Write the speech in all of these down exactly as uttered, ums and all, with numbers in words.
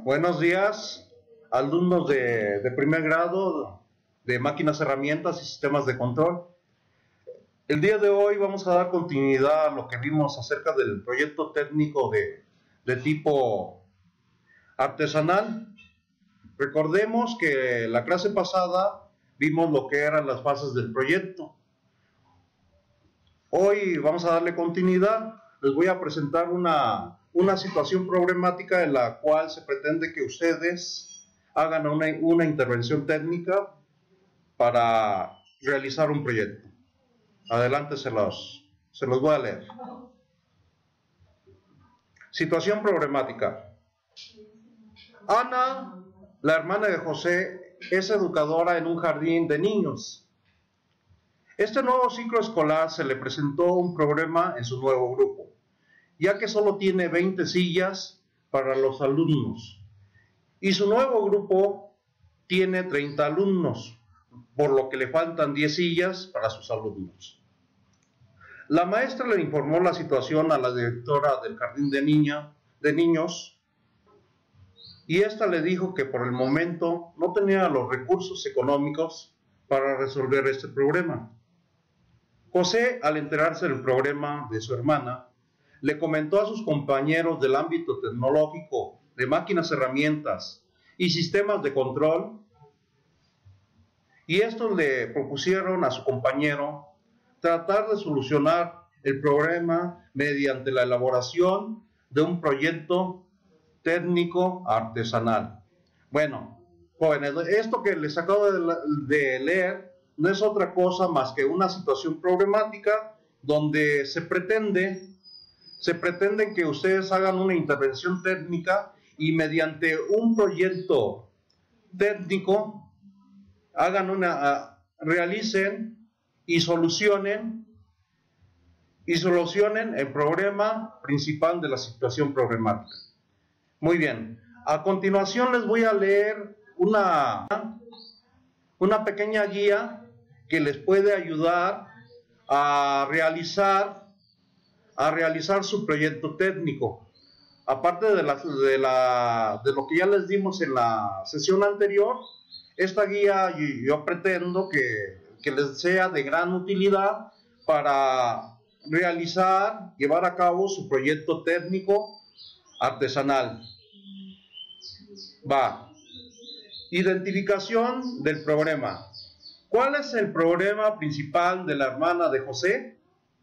Buenos días, alumnos de, de primer grado de máquinas, herramientas y sistemas de control. El día de hoy vamos a dar continuidad a lo que vimos acerca del proyecto técnico de, de tipo artesanal. Recordemos que la clase pasada vimos lo que eran las fases del proyecto. Hoy vamos a darle continuidad. Les voy a presentar una, una situación problemática en la cual se pretende que ustedes hagan una, una intervención técnica para realizar un proyecto. Adelante, se los, se los voy a leer. Situación problemática. Ana, la hermana de José, es educadora en un jardín de niños. Este nuevo ciclo escolar se le presentó un problema en su nuevo grupo, ya que solo tiene veinte sillas para los alumnos, y su nuevo grupo tiene treinta alumnos, por lo que le faltan diez sillas para sus alumnos. La maestra le informó la situación a la directora del jardín de, niña, de niños, y ésta le dijo que por el momento no tenía los recursos económicos para resolver este problema. José, al enterarse del problema de su hermana, le comentó a sus compañeros del ámbito tecnológico, de máquinas, herramientas y sistemas de control, y estos le propusieron a su compañero tratar de solucionar el problema mediante la elaboración de un proyecto técnico artesanal. Bueno, jóvenes, esto que les acabo de, de leer no es otra cosa más que una situación problemática donde se pretende, se pretende que ustedes hagan una intervención técnica y mediante un proyecto técnico hagan una, uh, realicen y solucionen y solucionen el problema principal de la situación problemática. Muy bien, a continuación les voy a leer una, una pequeña guía que les puede ayudar a realizar, a realizar su proyecto técnico. Aparte de, la, de, la, de lo que ya les dimos en la sesión anterior, esta guía yo, yo pretendo que, que les sea de gran utilidad para realizar, llevar a cabo su proyecto técnico artesanal. Va. Identificación del problema. ¿Cuál es el problema principal de la hermana de José?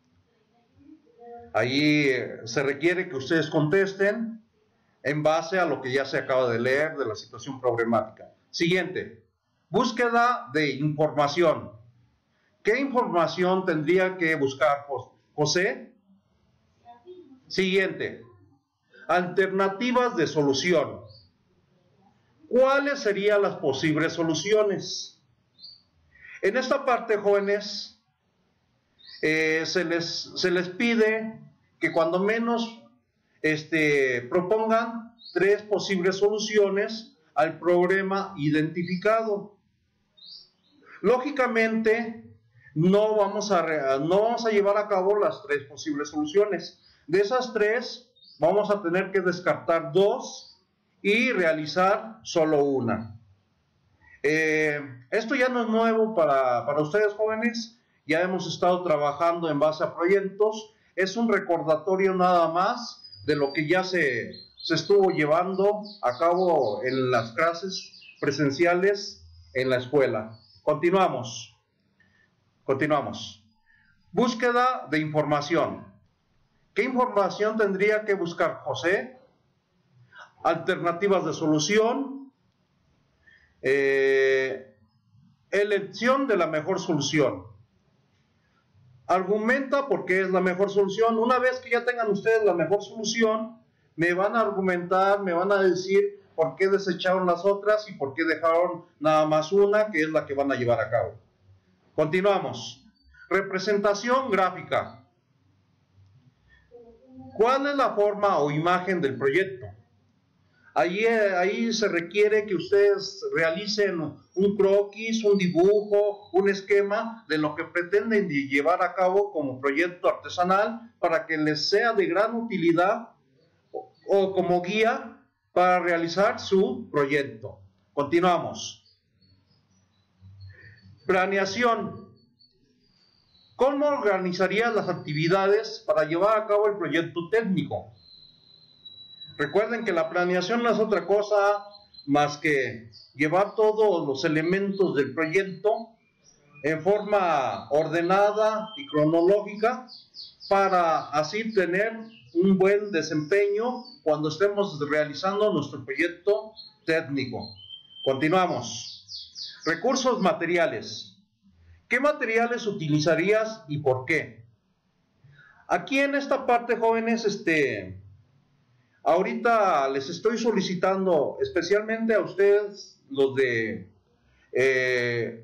Ahí se requiere que ustedes contesten en base a lo que ya se acaba de leer de la situación problemática. Siguiente. Búsqueda de información. ¿Qué información tendría que buscar José? Siguiente. Alternativas de solución. ¿Cuáles serían las posibles soluciones? En esta parte, jóvenes, eh, se, les, se les pide que cuando menos este, propongan tres posibles soluciones al problema identificado. Lógicamente, no vamos a, no vamos a llevar a cabo las tres posibles soluciones. De esas tres, vamos a tener que descartar dos y realizar solo una. Eh, esto ya no es nuevo para, para ustedes, jóvenes. Ya hemos estado trabajando en base a proyectos. Es un recordatorio nada más de lo que ya se, se estuvo llevando a cabo en las clases presenciales en la escuela. Continuamos. Continuamos. Búsqueda de información. ¿Qué información tendría que buscar José? Alternativas de solución. Eh, elección de la mejor solución. Argumenta por qué es la mejor solución. Una vez que ya tengan ustedes la mejor solución, me van a argumentar, me van a decir por qué desecharon las otras y por qué dejaron nada más una, que es la que van a llevar a cabo. Continuamos. Representación gráfica. ¿Cuál es la forma o imagen del proyecto? Ahí, ahí se requiere que ustedes realicen un croquis, un dibujo, un esquema de lo que pretenden llevar a cabo como proyecto artesanal para que les sea de gran utilidad o, o como guía para realizar su proyecto. Continuamos. Planeación. ¿Cómo organizarías las actividades para llevar a cabo el proyecto técnico? Recuerden que la planeación no es otra cosa más que llevar todos los elementos del proyecto en forma ordenada y cronológica para así tener un buen desempeño cuando estemos realizando nuestro proyecto técnico. Continuamos. Recursos materiales. ¿Qué materiales utilizarías y por qué? Aquí en esta parte, jóvenes, este, ahorita les estoy solicitando especialmente a ustedes, los de, eh,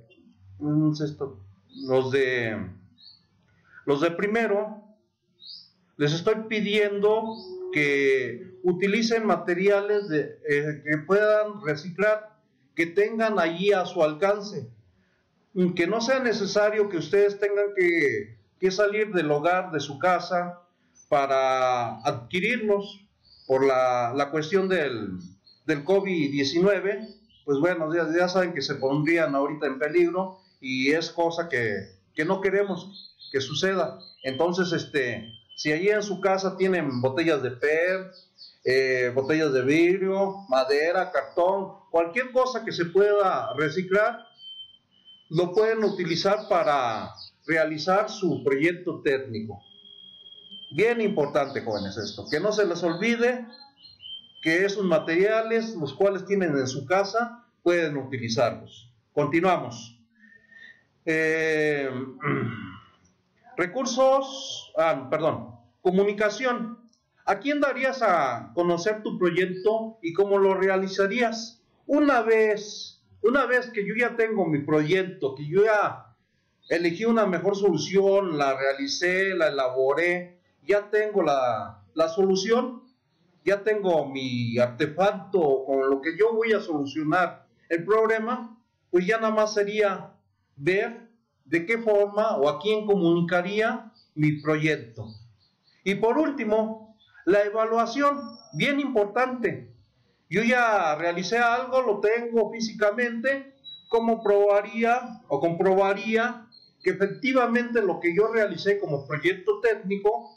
los de, los de primero, les estoy pidiendo que utilicen materiales de, eh, que puedan reciclar, que tengan allí a su alcance, que no sea necesario que ustedes tengan que, que salir del hogar, de su casa, para adquirirlos por la, la cuestión del, del COVID diecinueve. Pues bueno, ya, ya saben que se pondrían ahorita en peligro y es cosa que, que no queremos que suceda. Entonces, este, si allí en su casa tienen botellas de P E T, eh, botellas de vidrio, madera, cartón, cualquier cosa que se pueda reciclar, lo pueden utilizar para realizar su proyecto técnico. Bien importante, jóvenes, esto, que no se les olvide que esos materiales, los cuales tienen en su casa, pueden utilizarlos. Continuamos. Eh, recursos, ah, perdón, comunicación. ¿A quién darías a conocer tu proyecto y cómo lo realizarías? Una vez Una vez que yo ya tengo mi proyecto, que yo ya elegí una mejor solución, la realicé, la elaboré, ya tengo la, la solución, ya tengo mi artefacto con lo que yo voy a solucionar el problema, pues ya nada más sería ver de qué forma o a quién comunicaría mi proyecto. Y por último, la evaluación, bien importante. Yo ya realicé algo, lo tengo físicamente, ¿cómo probaría o comprobaría que efectivamente lo que yo realicé como proyecto técnico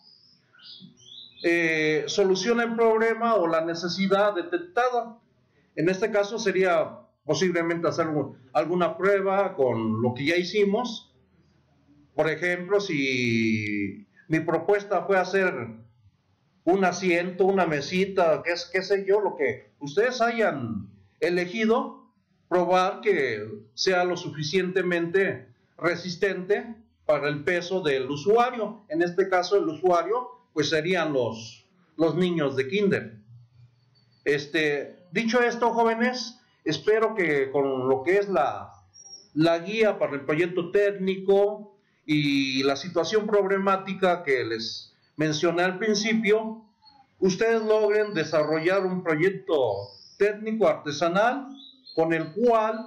eh, soluciona el problema o la necesidad detectada? En este caso sería posiblemente hacer alguna prueba con lo que ya hicimos. Por ejemplo, si mi propuesta fue hacer un asiento, una mesita, qué, qué sé yo, lo que ustedes hayan elegido, probar que sea lo suficientemente resistente para el peso del usuario. En este caso, el usuario, pues serían los, los niños de kinder. Este, dicho esto, jóvenes, espero que con lo que es la, la guía para el proyecto técnico y la situación problemática que les mencioné al principio, ustedes logren desarrollar un proyecto técnico artesanal con el cual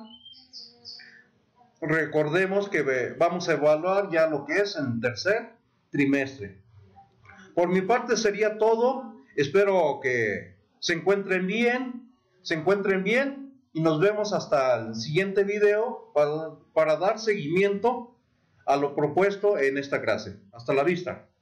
recordemos que vamos a evaluar ya lo que es en tercer trimestre. Por mi parte sería todo. Espero que se encuentren bien, se encuentren bien y nos vemos hasta el siguiente video para, para dar seguimiento a lo propuesto en esta clase. Hasta la vista.